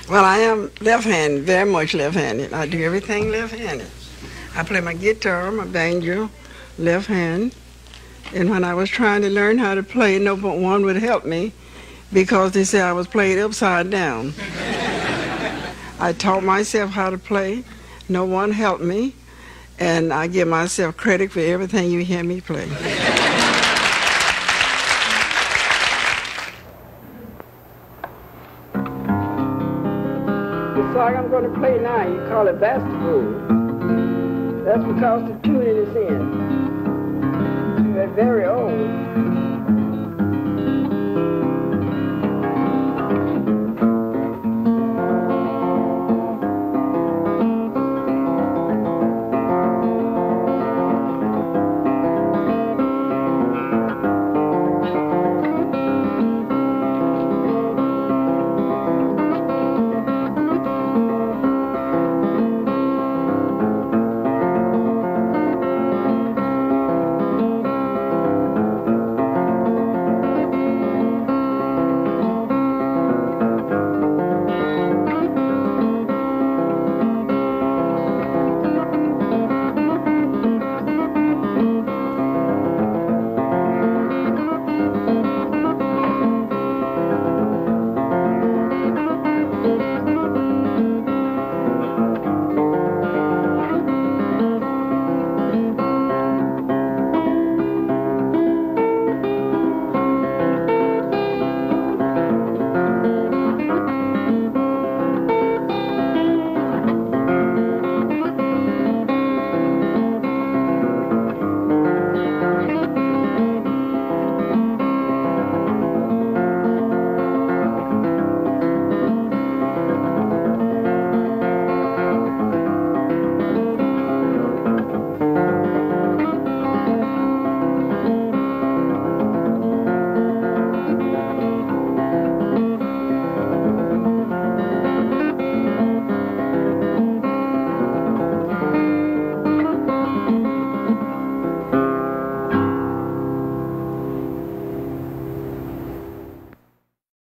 Well, I am left-handed, very much left-handed. I do everything left-handed. I play my guitar, my banjo, left hand. And when I was trying to learn how to play, no one would help me because they said I was playing upside down. I taught myself how to play. No one helped me. And I give myself credit for everything you hear me play. The song I'm going to play now, you call it Vastopol. That's because the tune is in. They're very old.